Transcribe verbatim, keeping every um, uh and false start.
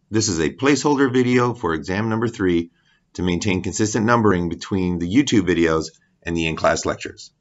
This is a placeholder video for exam number three to maintain consistent numbering between the YouTube videos and the in-class lectures.